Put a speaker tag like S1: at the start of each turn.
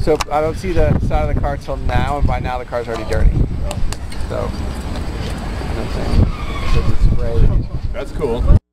S1: So I don't see the side of the car till now, and by now the car's already dirty. So, you know what I'm saying? So it's spray.
S2: That's cool.